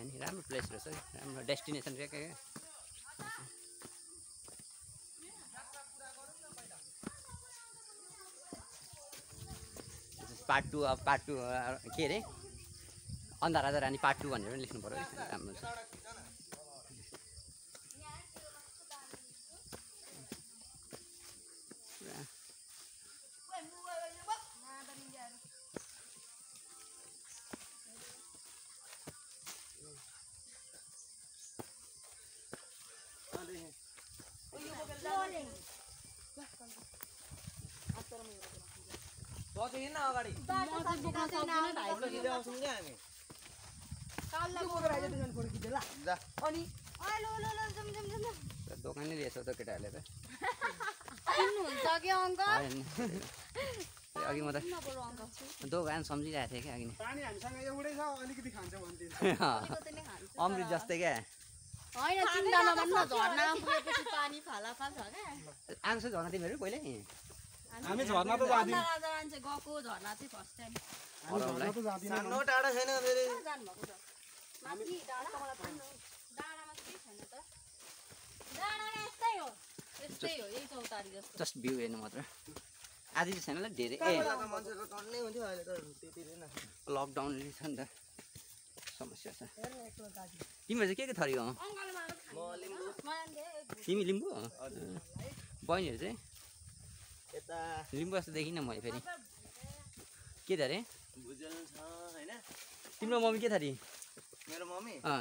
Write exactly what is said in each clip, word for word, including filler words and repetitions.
नि राम्रो प्लेस रहेछ राम्रो डेस्टिनेसन रे के पार्ट टू अब पार्ट टू के अरे अन्धा राजा रानी पार्ट टू भनेर पनि लेख्नु पर्यो राम्रो छ बसेन अगाडि म चाहिँ बोक्न सक्दिन ढाइसो किलो आउँछौँ के हामी काललाई बोकेर आइज त्यसैले फोटो खिच्छ ल जा अनि आ लो लो लो जम जम जम दोकानले लिएछ त केटाहरूले त किन्नुहुन्छ के अङ्कल अघि म त दोकान सम्झिरहेको थिएँ क्या अघि पानी हामीसँग एउटै छ अलिकति खान्छ भन्थ्यो अमृत जस्तै क्या होइन चिन्ता नगर्नु झर्ना पुगेपछि पानी फाला फाल छ क्या आउँछ झर्ना तिमीहरू पहिल्यै हामी झर्ना त जादिन राजा मान्छे गएको झर्ना चाहिँ फर्स्ट टाइम हामी झर्ना त जादिन सानो टाढा छैन फेरि जानुभएको छ माथि डाँडा डाँडामा केही छैन त डाँडामा यस्तै हो यस्तै हो यही चौतारी जस्तो जस्ट भ्यू हेर्नु मात्र आधी चाहिँ छैन ल धेरै ए मान्छेको टन्नै हुन्थ्यो अहिले त त्यति छैन लकडाउनले छ नि त समस्या छ तिमीहरू चाहिँ के के थरी हो म लिम्बू तिमी लिम्बू बहिनीहरू चाहिँ यता लिम्बू जस्तो देखिनँ मैले फेरि के थ अरे भुजेल छ हैन तिम्रो मम्मी के थरी मेरो मम्मी अँ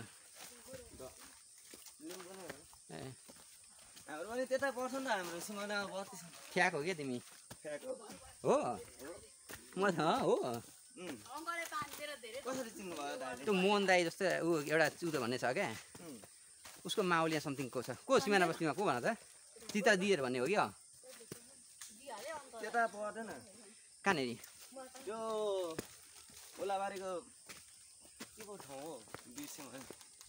लिम्बू नै हो ए हाम्रो पनि त्यता पर्छ नि त हाम्रो सिमानामा बस्ती छ ठ्याक हो क्या तिमी ठ्याको हो म त हो अङ्कलले पानीतिर धेरै कसरी चिन्नु भयो दाइले त्यो मोहन दाई जस्तो ऊ एउटा चुतो भन्ने छ क्या उसको माउलिया समथिङ को छ को सिमाना बस्तीमा को भन त चिता दिएर भन्ने हो क्या त्यता पर्दैन कहाँनेरि त्यो ओलाबारीको के पो ठाउँ हो बिर्सेँ मैले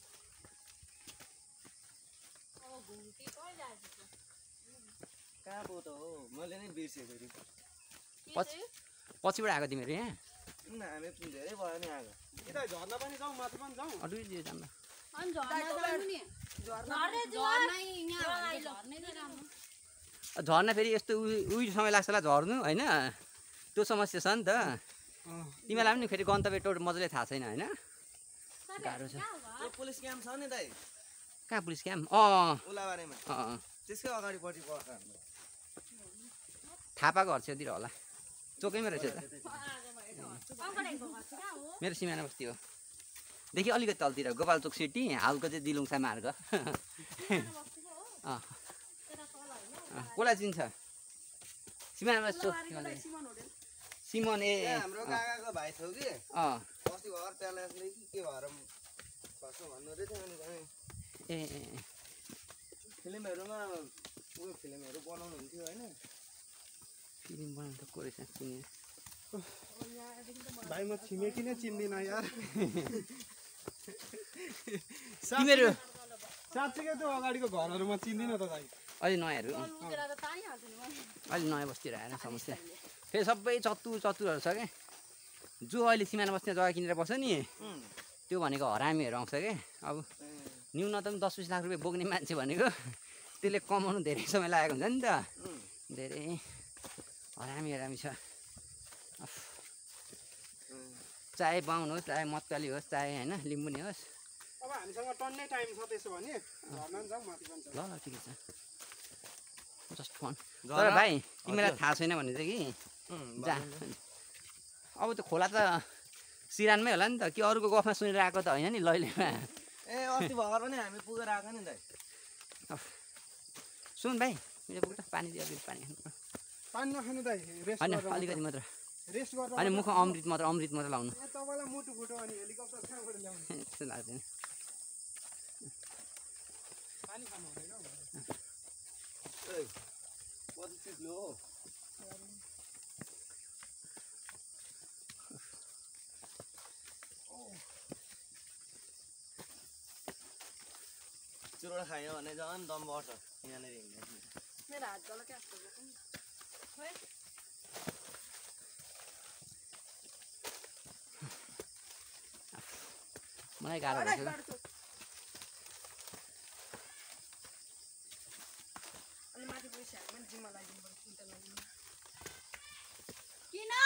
कहाँ पो त हो मैले नै बिर्सेँ फेरि पछि पछिबाट आएको तिमीहरू यहाँ किन हामी धेरै भयो नि आएको कि त झर्ना पनि जाउँ माथि पनि जाउँ अरू जान्दा अनि झर्ना जानु नि झर्ने झर्नै यहाँ झर्ने नै राम्रो झर्ना फेरि यस्तो उयो समय लाग्छ होला झर्नु होइन त्यो समस्या छ नि त तिमीलाई पनि फेरि गन्तव्य टोट मजाले थाहा छैन होइन गाह्रो छ त्यो पुलिस क्याम्प छ नि दाइ कहाँ पुलिस क्याम्प अँ ओलाबारीमा अँ त्यसकै अगाडिपट्टि पर्छ हाम्रो थापाको हर्छतिर होला चोकैमा रहेछ त मेरो सिमाना बस्ती हो देखि अलिकति तलतिर गोपालचोक सिटी हालको चाहिँ दिलुङसा मार्ग अँ कसलाई चिन्छ सिमाना बस्छु सिमन ए हाम्रो काकाको भाइ थियो कि अँ अस्ति घर प्यालेसले कि के भएर भन्छ भन्नु हुँदै थियो अनि ए फिल्महरूमा उयो फिल्महरू बनाउनु हुन्थ्यो होइन फिल्म बनाउनु त को रहेछ चिने भाइ म छिमेकी नै चिन्दिनँ यार तिमीहरू साँच्चीकै त्यो अगाडिको घरहरू म चिन्दिनँ त भाइ अहिले नयाँहरू अहिले नयाँ बस्तीहरू आएर समस्या फेरि सबै चतु चतुरहरू छ क्या जो अहिले सिमाना बस्ने जग्गा किनेर बस्छ नि त्यो भनेको हरामीहरू आउँछ क्या अब न्यूनतम दस बिस लाख रुपियाँ बोक्ने मान्छे भनेको त्यसले कमाउनु धेरै समय लागेको हुन्छ नि त धेरै हरामी हरामी छ चाहे बाहुन होस् चाहे मतकाली होस् चाहे होइन लिम्बुनी होस् अब हामीसँग टन्नै टाइम छ त्यसो भने झर्ना जाउँ माथि पनि ल ल ठिकै छ जस्ट फोन तर भाइ तिमीलाई थाहा छैन भने चाहिँ कि जा अब त्यो खोला त सिरानमै होला नि त कि अरूको गफमा सुनेर आएको त होइन नि लैलेमा ए अस्ति भर्खर पनि हामी पुगेर आएको नि दाइ सुन भाइ मेरो पुग्छ पानी दियो अलिकति पानी खानु पानी नखानु दाइ रेस्ट होइन गरेर अलिकति मात्र रेस्ट गरेर होइन मुख अमृत मात्र अमृत मात्र लाउनु तपाईँलाई मुटु फुट्यो अनि हेलिकप्टर कहाँबाट ल्याउनु त्यस्तो लाग्दैन पानी खानु हुँदैन कति चिप्लो हो चुरोट खायो भने झन् दम बढ्छ यहाँनिर हिँड्दा मेरो हात गला क्या म मलाई गाह्रो भएको छ अनि माथि पैसा हाल्नु जिम्मा लगाइदिनु पर्छ चिन्ता लाग्दैन किन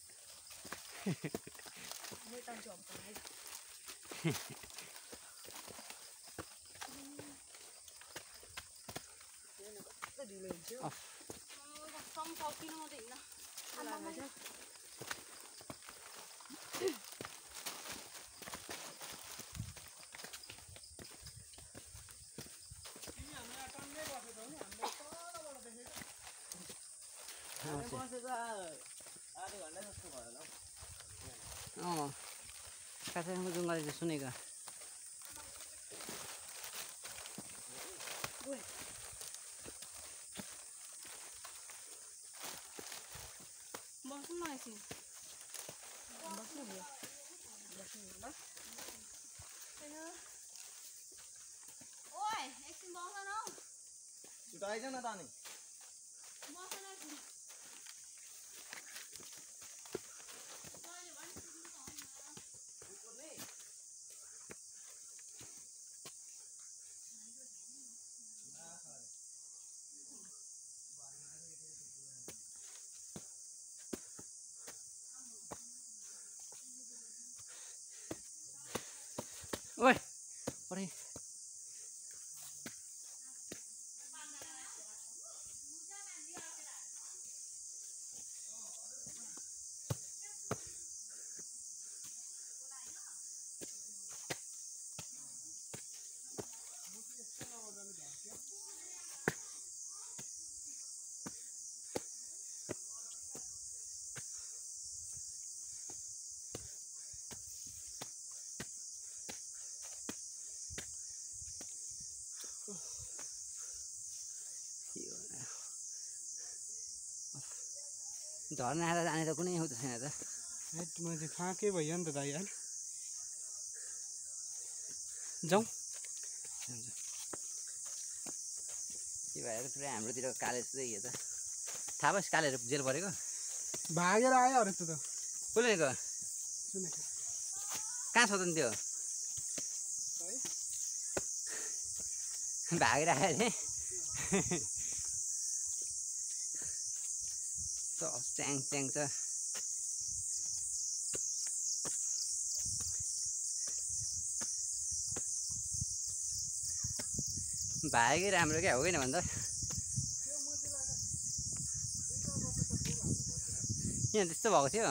म तान्छु अब है कस्तो ढिलो हुन्छ कम सकिनु म त हिँड्न अँ काठमाडौँको जङ्गल चाहिँ सुनेको बस्नु न एकछिन बस्नु भयो बस्नु ल ओइ एकछिन बस न हौ छिटो आइज न त अनि बस न एकछिन ओइ परे झर्ना आएर जाने त कुनै हो त छैन त हेट म चाहिँ फाँकै भयो नि त दाइ यार जाउँ त्यही भएर पुरै हाम्रोतिर काले चाहिँ यो त थाहा भयो कालेहरू जेल परेको भागेर आयो अरे त कसले गयो सुनेको कहाँ छ त नि त्यो भागेर आयो अरे च्याङ च्याङ छ भागै राम्रो क्या हो कि भन्दा किन त्यस्तो भएको थियो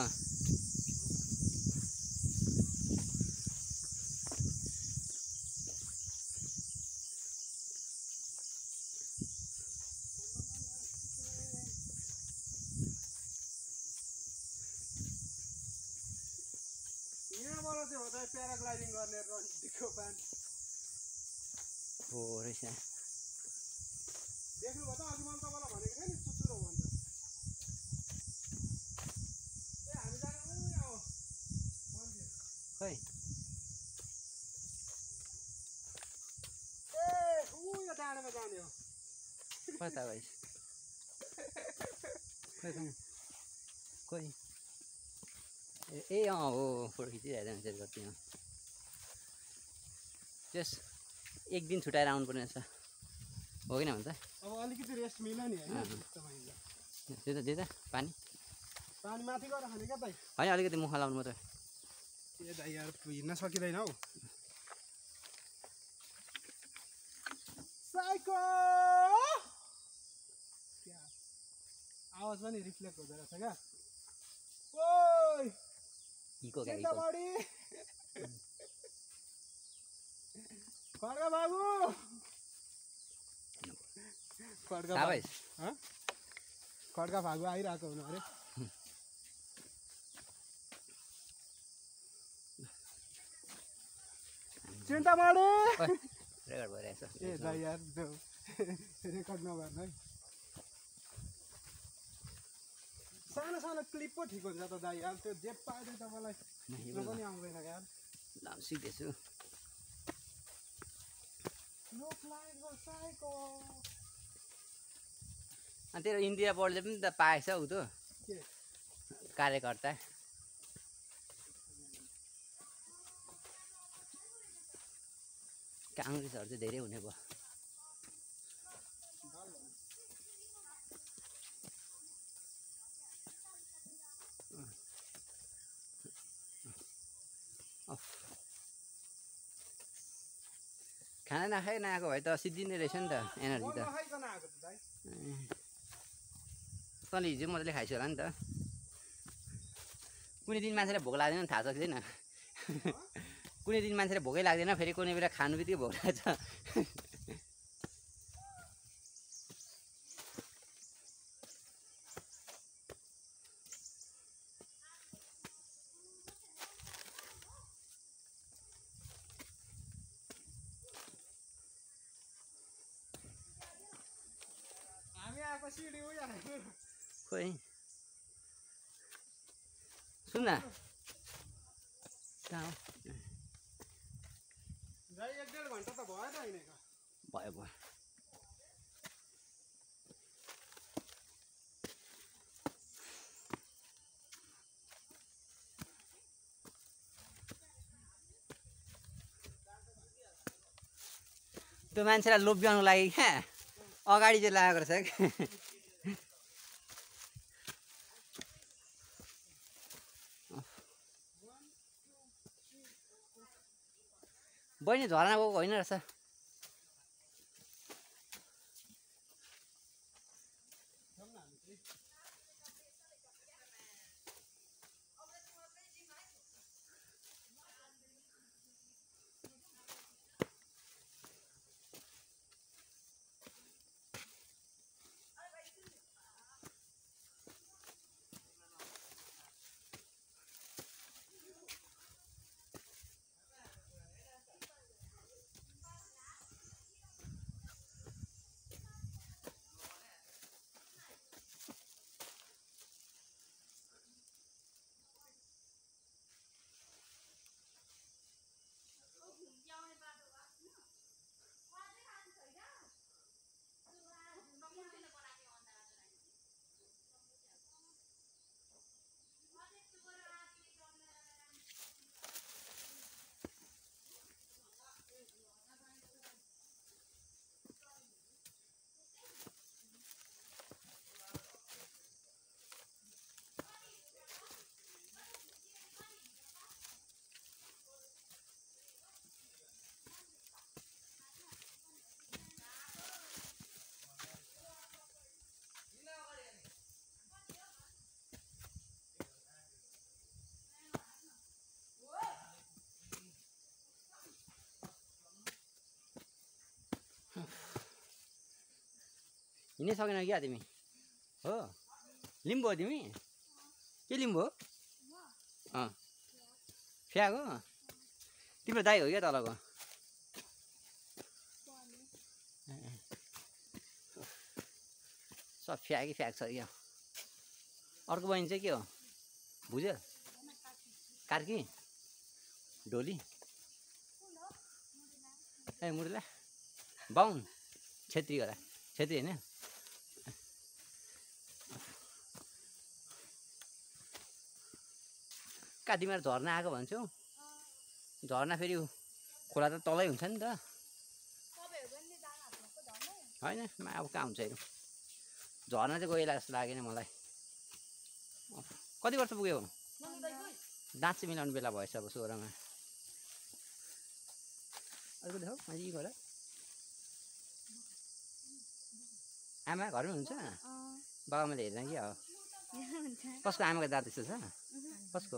यहाँबाट चाहिँ हो त प्याराग्लाइडिङ गर्ने रन्डीको बान हो रहेछ देख्नुभयो त अघि मैले तपाईँलाई भनेको थिएँ नि चुचुरो भन्छ ए हामी जाने उ यहाँ हो मन्दिर खै ए ऊ यो डाँडामा जाने हो कता भाइ खै खै कोही ए अँ हो फोटो खिचिरहेको मान्छेहरू कति अँ त्यस एक दिन छुट्याएर आउनुपर्ने रहेछ हो किन भन्छ अब अलिकति रेस्ट मिल्यो नि होइन तपाईँलाई त्यो त त्यो त पानी पानी माथि गएर खाने क्या दाइ होइन अलिकति मुख लाउनु मात्रै ए दाइ यार हिँड्न सकिँदैन हौ साइको आवाज पनि रिफ्लेक्ट हुँदो रहेछ क्या ओइ हिको क्या हिको चिन्तामणी खड्का बाबु खड्का थाहा बाबु भएछ हँ? खड्का भागु आइरहेको हुनु अरे चिन्तामणी रेकर्ड भइरहेछ ए दाइ यार त्यो रेकर्ड नगर्नु है सानो सानो क्लिप पो ठिक हुन्छ त दाइ यार त्यो जे पायो तपाईँलाई हिँड्नु पनि आउँदैन यार ल सिक्दैछु लोक लाइक बसाएको अनि तेरो इन्दिरा बोर्डले पनि त पाएछ ऊ त के कार्यकर्ता काङ्ग्रेसहरू चाहिँ धेरै हुने भयो। खाना नखाइ नआएको भए त सिद्धिने रहेछ नि त एनर्जी त। नखाइकन आएको त दाइ। तँले हिजो मजाले खाइस् होला नि त। कुनै दिन मान्छेलाई भोक लाग्दैन थाहा छ कि छैन? कुनै दिन मान्छेलाई भोकै लाग्दैन, फेरि कुनै बेला खानु बित्तिकै भोक लाग्छ। हामी आएको सिडी हो यार। खोइ सुन न कहाँ हो? दाइ एक डेढ घन्टा त भयो त हिँडेको। भयो भयो। त्यो मान्छेलाई लोभ्याउनु लागि क्या अगाडि चाहिँ लागेको रहेछ क्या। बहिनी झरना गएको होइन रहेछ। हिँड्नै सकेन क्या तिमी? हो लिम्बू हो तिमी? के लिम्बू हो? अँ फ्याग हो? तिम्रो दाइ हो क्या तलको? सब फ्यागै फ्याग छ क्या। अर्को बहिनी चाहिँ के हो? भुजेल कार्की ढोली ए मुर्ला बाहुन छेत्री होला छेत्री होइन? कहाँ तिमीहरू झर्ना आएको भन्छौ? झर्ना फेरि खोला त तलै हुन्छ नि त होइन? अब कहाँ हुन्छ हेरौँ। झर्ना चाहिँ गइला जस्तो लागेन मलाई। कति वर्ष पुग्यो? दाँत चाहिँ मिलाउने बेला भएछ अब सोह्रमा। अर्को देखाऊ मैले यी गर। आमा घरमै हुन्छ? बाबामाले हेर्दैन कि हो? कसको आमाको दाँत यस्तो छ? कसको?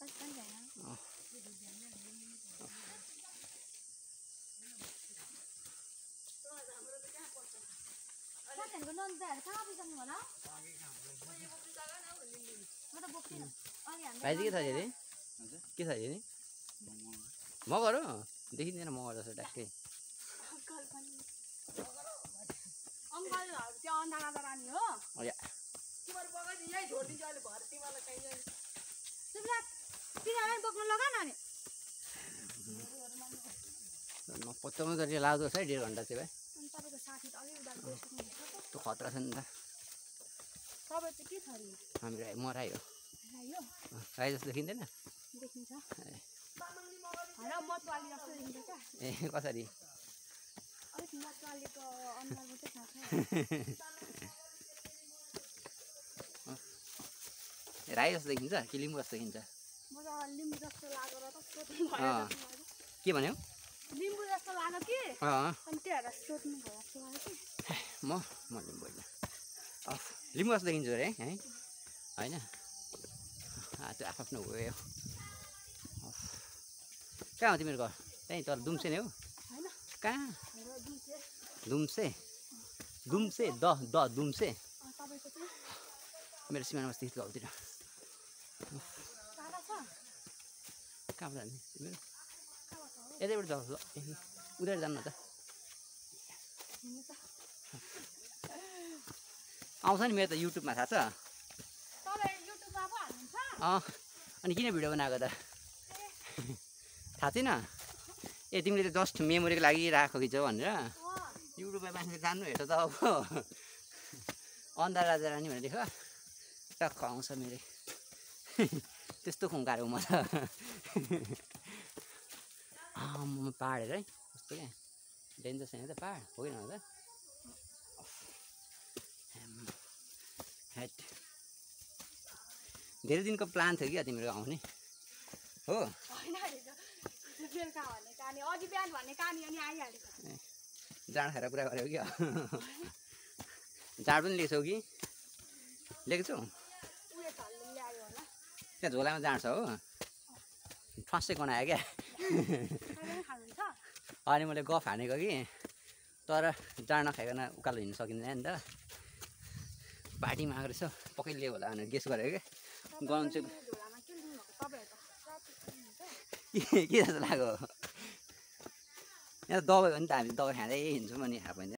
भाइजी के छ अरे? के छ अरे? मगर हो? देखिँदैन मगर जस्तो ट्याक्कै। पत्तामै गरेर लाग्दो रहेछ है डेढ घन्टा चाहिँ भाइ। त्यो खतरा छ नि त। हाम्रो राई म राई हो। राई जस्तो देखिँदैन? ए कसरी? अलिक मजालेको अनुहारमा चाहिँ थाहा छ राई जस्तो देखिन्छ कि लिम्बू जस्तो देखिन्छ? म त लिम्बू जस्तो लागेर त सोध्नु भयो अँ। के भन्यौ? लिम्बू जस्तो लाग्यो कि अँ अनि त्यो हेरेर सोध्नु भयो जस्तो लाग्यो कि म म लिम्बू होइन अफ लिम्बू जस्तो देखिन्छ अरे है होइन त्यो आफ्नो गयो कहाँ हो तिमीहरूको घर? त्यहीँ तल दुम्से नै हो? होइन कहाँ? मेरो दुई दुम्से दुम्से द द दुम्से तपाईँको चाहिँ मेरो सिमाना बस्ती गाउँतिर टाढा छ कहाँ जाने तिमीहरू? यतैबाट जाऊ ल उनीहरू जानु न त हुनु त आउँछ नि मेरो त युट्युबमा थाहा छ तपाईँ युट्युबमा पो हाल्नुहुन्छ अँ अनि किन भिडियो बनाएको त थाहा थिएन? ए तिमीले त जस्ट मेमोरीको लागि राखेको खिचौ भनेर युट्युबमा मान्छेले जान्नु हेर्छ त अब अन्धा राजा रानी भनेर देख टक्क आउँछ मेरो त्यस्तो खुङ्कार हो म त म पाहाड हेर है कस्तो क्या डेन्जर छैन त पाहाड हो कि न त हेट धेरै दिनको प्लान थियो क्या तिमीहरू आउने हो होइन बेलुका भन्ने कहानी अघि बिहान भन्ने कहानी अनि आइहालेको जाँड खाएर कुरा गऱ्यौ क्या जाँड पनि लिएछौ कि लिएको छौ उयो झल्ले ल्यायो होला त्यहाँ झोलामा जाँड छ हो फर्स्टै गनायो क्या तपाईँ खानुहुन्छ अनि मैले गफ हानेको कि तर जाँड नखाइकन उकालो हिँड्नु सकिँदैन नि त बाटीमा आएको रहेछ पक्कै लियो होला भनेर गेस गरेको क्या गराउनु चाहिँ झोलामा के लिनुभएको तपाईँहरू त के के जस्तो लाग्यो यहाँ दबाई हो नि त हामी दबाई खाँदै हिँड्छौँ अनि खाएको